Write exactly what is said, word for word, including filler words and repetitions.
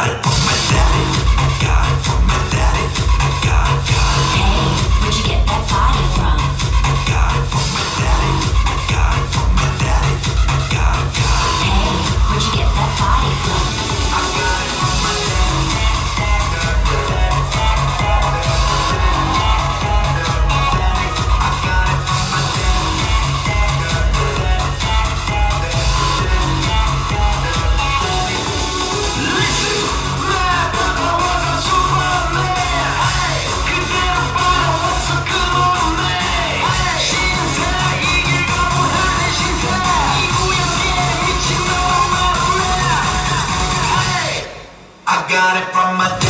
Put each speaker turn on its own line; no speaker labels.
it from my daddy. I got it from my daddy. I got it, got it.
Hey, where'd you get that body from?
I got it from my daddy. I got it from my daddy. I got it, got it.
Hey, where'd you get that body from?
I got it from my daddy. I got it from my